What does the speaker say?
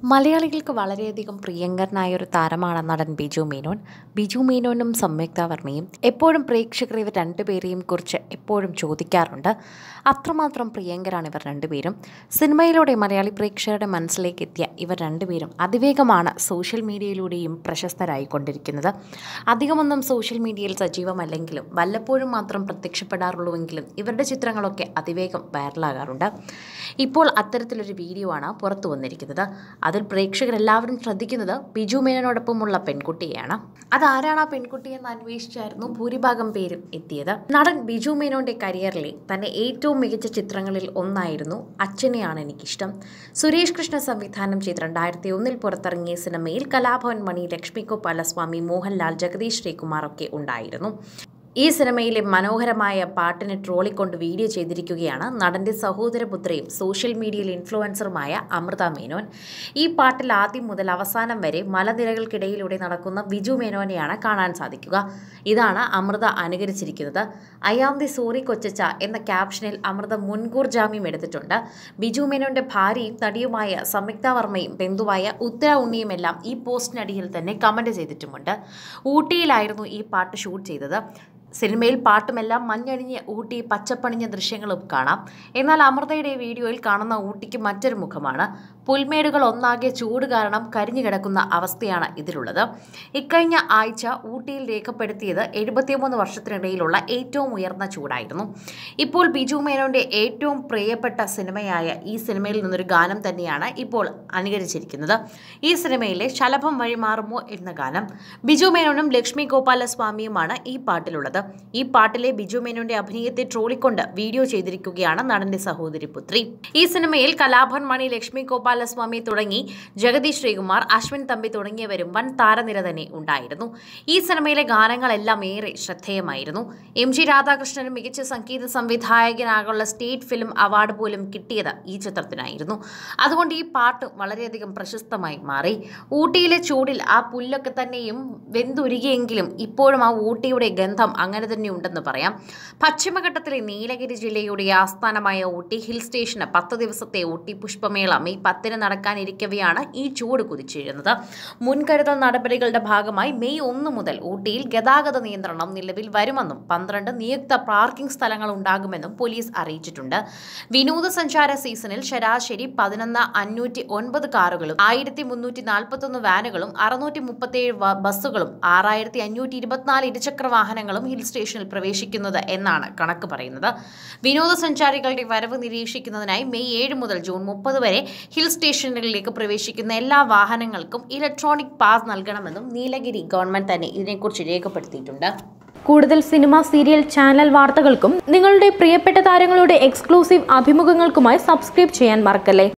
മലയാളികൾക്ക് വളരെയധികം പ്രിയങ്കരനായ ഒരു താരമാണ് നടൻ ബിജു മേനോൻ. ബിജു മേനോനും സംയുക്ത വർമ്മയും എപ്പോഴും പ്രേക്ഷകർ ഇവർ രണ്ടുപേരെയും കുറിച്ച് എപ്പോഴും ചോദിക്കാറുണ്ട്. അത്രമാത്രം പ്രിയങ്കരാണ് ഇവർ രണ്ടുപേരും. സിനിമയിലൂടെ മലയാളി പ്രേക്ഷകരുടെ മനസ്സിലേക്ക് എത്തിയ ഇവർ രണ്ടുപേരും അതിവേഗമാണ് സോഷ്യൽ മീഡിയയിലൂടെയും പ്രശസ്തരായിക്കൊണ്ടിരിക്കുന്നത്. അധികമൊന്നും സോഷ്യൽ മീഡിയയിൽ സജീവമല്ലെങ്കിലും വല്ലപ്പോഴും മാത്രം പ്രത്യക്ഷപ്പെടാറുള്ളൂവെങ്കിലും ഇവരുടെ ചിത്രങ്ങളൊക്കെ അതിവേഗം വൈറലാകാറുണ്ട്. ഇപ്പോൾ അത്തരത്തിലൊരു വീഡിയോ ആണ് പുറത്തു വന്നിരിക്കുന്നത്. അതിൽ പ്രേക്ഷകരെല്ലാവരും ശ്രദ്ധിക്കുന്നത് ബിജു മേനോനോടൊപ്പമുള്ള പെൺകുട്ടിയെയാണ്. അതാരാണ് ആ പെൺകുട്ടിയെന്ന് അന്വേഷിച്ചായിരുന്നു ഭൂരിഭാഗം പേരും എത്തിയത്. നടൻ ബിജു മേനോന്റെ കരിയറിലെ തന്നെ ഏറ്റവും മികച്ച ചിത്രങ്ങളിൽ ഒന്നായിരുന്നു അച്ഛനെയാണ് എനിക്കിഷ്ടം. സുരേഷ് കൃഷ്ണ സംവിധാനം ചെയ്ത് 2001 പുറത്തിറങ്ങിയ സിനിമയിൽ കലാഭവൻ മണി, ലക്ഷ്മി ഗോപാലസ്വാമി, മോഹൻലാൽ, ജഗദീഷ് ശ്രീകുമാർ ഒക്കെ ഉണ്ടായിരുന്നു. ഈ സിനിമയിലെ മനോഹരമായ പാട്ടിനെ ട്രോളിക്കൊണ്ട് വീഡിയോ ചെയ്തിരിക്കുകയാണ് നടൻ്റെ സഹോദരപുത്രയും സോഷ്യൽ മീഡിയയിൽ ഇൻഫ്ലുവൻസറുമായ അമൃത മേനോൻ. ഈ പാട്ടിൽ ആദ്യം മുതൽ അവസാനം വരെ മലനിരകൾക്കിടയിലൂടെ നടക്കുന്ന ബിജു മേനോനെയാണ് കാണാൻ സാധിക്കുക. ഇതാണ് അമൃത അനുകരിച്ചിരിക്കുന്നത്. ഐ ആം ദി സോറി കൊച്ചച്ച എന്ന ക്യാപ്ഷനിൽ അമൃത മുൻകൂർ ജാമ്യം എടുത്തിട്ടുണ്ട്. ബിജു മേനോന്റെ ഭാര്യയും നടിയുമായ സംയുക്ത വർമ്മയും ബന്ധുവായ ഉത്തര ഉണ്ണിയുമെല്ലാം ഈ പോസ്റ്റിനടിയിൽ തന്നെ കമൻറ്റ് ചെയ്തിട്ടുമുണ്ട്. ഊട്ടിയിലായിരുന്നു ഈ പാട്ട് ഷൂട്ട് ചെയ്തത്. സിനിമയിൽ പാട്ടുമെല്ലാം മഞ്ഞണിഞ്ഞ് ഊട്ടി പച്ചപ്പണിഞ്ഞ ദൃശ്യങ്ങളും കാണാം. എന്നാൽ അമൃതയുടെ വീഡിയോയിൽ കാണുന്ന ഊട്ടിക്ക് മറ്റൊരു മുഖമാണ്. പുൽമേടുകൾ ഒന്നാകെ ചൂട് കാരണം കരിഞ്ഞു കിടക്കുന്ന അവസ്ഥയാണ് ഇതിലുള്ളത്. ഇക്കഴിഞ്ഞ ആഴ്ച ഊട്ടിയിൽ രേഖപ്പെടുത്തിയത് 73 വർഷത്തിനിടയിലുള്ള ഏറ്റവും ഉയർന്ന ചൂടായിരുന്നു. ഇപ്പോൾ ബിജു മേനോന്റെ ഏറ്റവും പ്രിയപ്പെട്ട സിനിമയായ ഈ സിനിമയിൽ നിന്നൊരു ഗാനം തന്നെയാണ് ഇപ്പോൾ അനുകരിച്ചിരിക്കുന്നത്. ഈ സിനിമയിലെ ശലഭം വഴി മാറുമോ എന്ന ഗാനം. ബിജു മേനോനും ലക്ഷ്മി ഗോപാലസ്വാമിയുമാണ് ഈ പാട്ടിലുള്ളത്. ഈ പാട്ടിലെ ബിജു മേനോന്റെ അഭിനയത്തെ ട്രോളിക്കൊണ്ട് വീഡിയോ ചെയ്തിരിക്കുകയാണ് നടന്റെ സഹോദരി പുത്രി. ഈ സിനിമയിൽ കലാഭവൻ മണി, ലക്ഷ്മി ഗോപാലസ്വാമി തുടങ്ങി ജഗദീഷ് ശ്രീകുമാർ, അശ്വിൻ തമ്പി തുടങ്ങിയവരും വൻ താരനിര തന്നെ ഉണ്ടായിരുന്നു. ഈ സിനിമയിലെ ഗാനങ്ങളെല്ലാം ഏറെ ശ്രദ്ധേയമായിരുന്നു. MG രാധാകൃഷ്ണന് മികച്ച സംഗീത സംവിധായകനാകുള്ള സ്റ്റേറ്റ് ഫിലിം അവാർഡ് പോലും കിട്ടിയത് ഈ ചിത്രത്തിനായിരുന്നു. അതുകൊണ്ട് ഈ പാട്ട് വളരെയധികം പ്രശസ്തമായി മാറി. ഊട്ടിയിലെ ചൂടിൽ ആ പുല്ലൊക്കെ തന്നെയും വെന്തുരുകിയെങ്കിലും ഇപ്പോഴും ആ ഊട്ടിയുടെ ഗന്ധം അങ്ങനെ തന്നെ ഉണ്ടെന്ന് പറയാം. പശ്ചിമഘട്ടത്തിലെ നീലഗിരി ജില്ലയുടെ ആസ്ഥാനമായ ഊട്ടി ഹിൽ സ്റ്റേഷന് 10 ദിവസത്തെ ഊട്ടി പുഷ്പമേള മെയ് 10 നടക്കാനിരിക്കവെയാണ് ഈ ചൂട് കുതിച്ചുയരുന്നത്. മുൻകരുതൽ നടപടികളുടെ ഭാഗമായി മെയ് 1 മുതൽ ഊട്ടിയിൽ ഗതാഗത നിയന്ത്രണം നിലവിൽ വരുമെന്നും 12 നിയുക്ത പാർക്കിംഗ് സ്ഥലങ്ങൾ ഉണ്ടാകുമെന്നും പോലീസ് അറിയിച്ചിട്ടുണ്ട്. വിനോദസഞ്ചാര സീസണിൽ ശരാശരി 11,509 കാറുകളും 1,341 വാനുകളും 637 ബസ്സുകളും 6,524 ഇരുചക്ര വാഹനങ്ങളും ഹിൽ സ്റ്റേഷനിൽ പ്രവേശിക്കുന്നത് എന്നാണ് കണക്ക് പറയുന്നത്. വിനോദസഞ്ചാരികളുടെ വരവ് നിരീക്ഷിക്കുന്നതിനായി മെയ് 7 മുതൽ ജൂൺ 30 വരെ ഹിൽ സ്റ്റേഷനുകളിലേക്ക് പ്രവേശിക്കുന്ന എല്ലാ വാഹനങ്ങൾക്കും ഇലക്ട്രോണിക് പാസ് നൽകണമെന്നും നീലഗിരി ഗവൺമെന്റ് തന്നെ ഇതിനെക്കുറിച്ച് രേഖപ്പെടുത്തിയിട്ടുണ്ട്. കൂടുതൽ സിനിമ, സീരിയൽ, ചാനൽ വാർത്തകൾക്കും നിങ്ങളുടെ പ്രിയപ്പെട്ട താരങ്ങളുടെ എക്സ്ക്ലൂസീവ് അഭിമുഖങ്ങൾക്കുമായി സബ്സ്ക്രൈബ് ചെയ്യാൻ മറക്കല്ലേ.